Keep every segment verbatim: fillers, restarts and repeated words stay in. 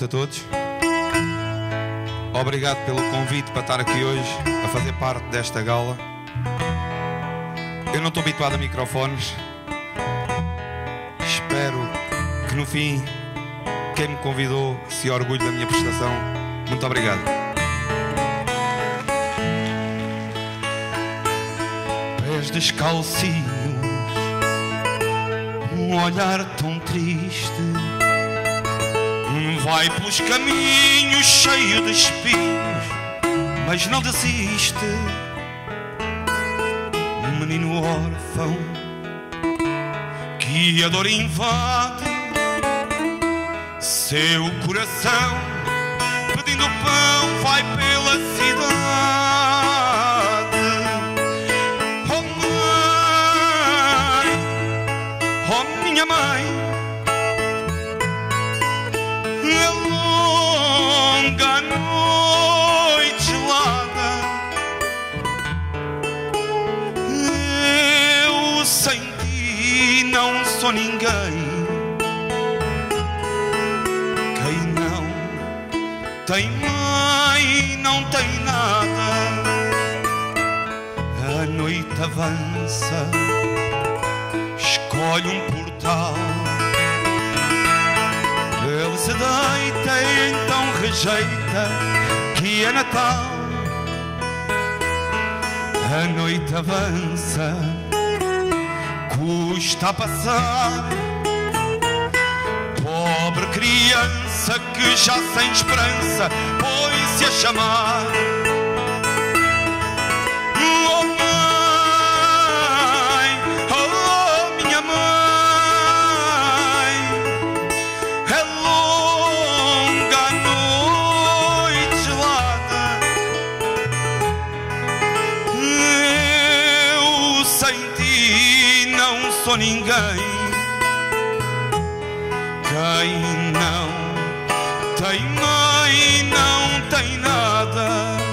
noite a todos. Obrigado pelo convite para estar aqui hoje a fazer parte desta gala. Eu não estou habituado a microfones. Espero que no fim quem me convidou se orgulhe da minha prestação. Muito obrigado. Pés descalcinhos, um olhar tão triste, vai pelos caminhos cheio de espinhos, mas não desiste. Um menino órfão que a dor invade seu coração, pedindo pão vai pela cidade. Oh mãe, oh minha mãe, é longa noite gelada, eu sem ti não sou ninguém. Quem não tem mãe não tem nada. A noite avança, escolhe um portal, ele se deita e então rejeita que é Natal. A noite avança, custa a passar, pobre criança que já sem esperança põe-se a chamar. Oh mãe, oh minha mãe, é longa a noite gelada, eu sem ti não sou ninguém. Quem não tem mãe não tem nada.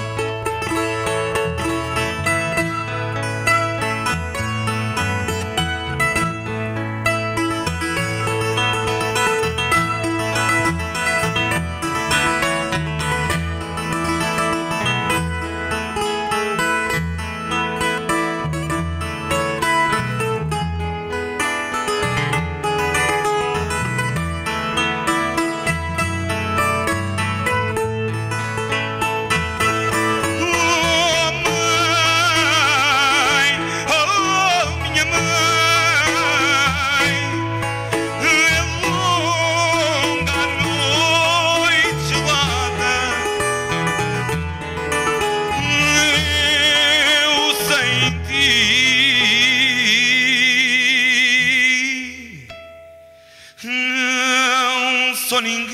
Não sou ninguém.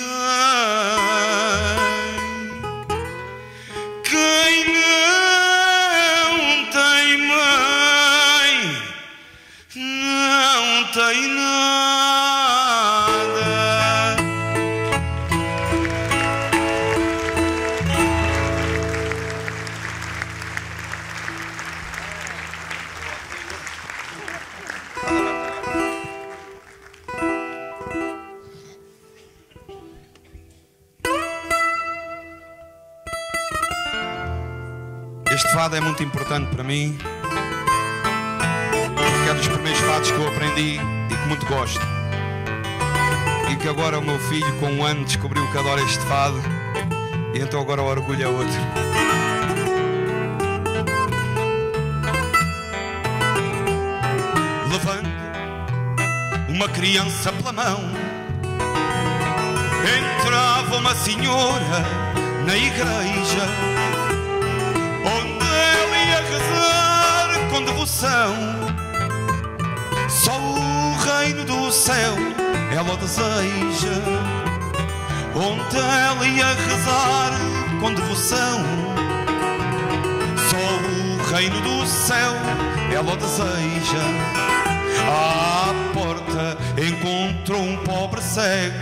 Quem não tem mãe não tem nada. Este fado é muito importante para mim, porque é dos primeiros fados que eu aprendi e que muito gosto. E que agora o meu filho, com um ano, descobriu que adora este fado, e então agora o orgulho é outro. Levando uma criança pela mão, entrava uma senhora na igreja, onde ele ia rezar com devoção. Só o reino do céu ela deseja, onde ela ia rezar com devoção. Só o reino do céu ela deseja. À porta encontrou um pobre cego,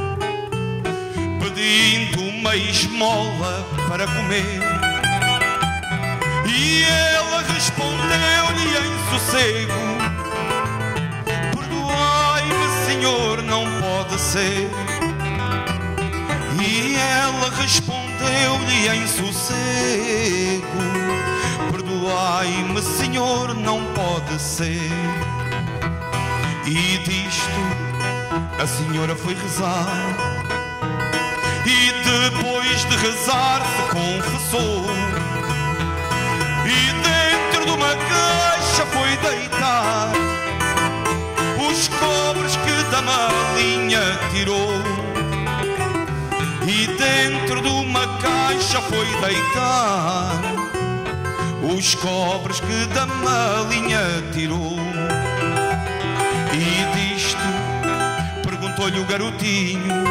pedindo uma esmola para comer. E ela respondeu-lhe em sossego: perdoai-me, Senhor, não pode ser. E E ela respondeu-lhe em sossego: perdoai-me, Senhor, não pode ser. E disto a senhora foi rezar, e depois de rezar se confessou, e dentro de uma caixa foi deitar os cobres que da malinha tirou. E dentro de uma caixa foi deitar os cobres que da malinha tirou. E disto perguntou-lhe o garotinho,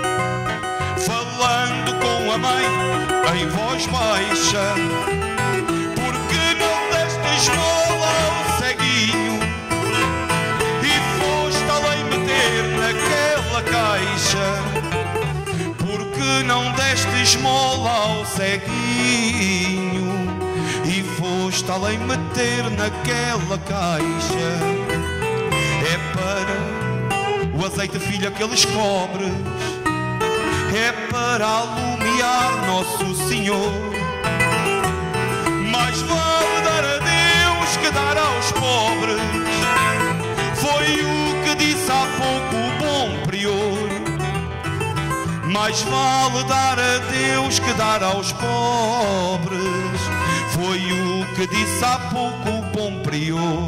falando com a mãe em voz baixa: por que não deste esmola ao ceguinho e foste além meter naquela caixa? Por que não deste esmola ao ceguinho e foste além meter naquela caixa? É para o azeite, filha, aqueles cobres, é para alumiar Nosso Senhor. Mais vale dar a Deus que dar aos pobres, foi o que disse há pouco o bom prior. Mais vale dar a Deus que dar aos pobres, foi o que disse há pouco o bom prior.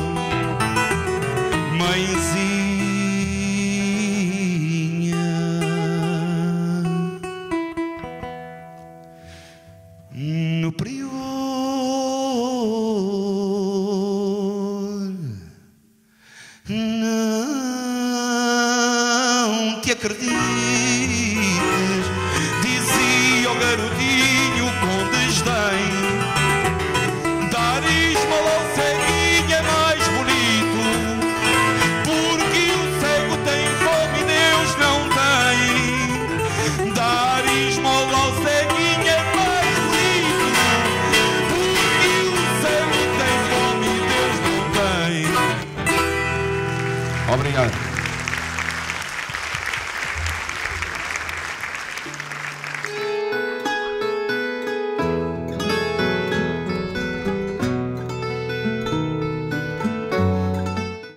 Mãezinha, no prior